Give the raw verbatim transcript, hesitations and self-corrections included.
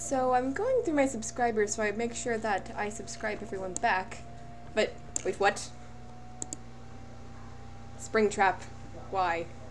So I'm going through my subscribers so I make sure that I subscribe everyone back. But, wait, what? Springtrap. Why?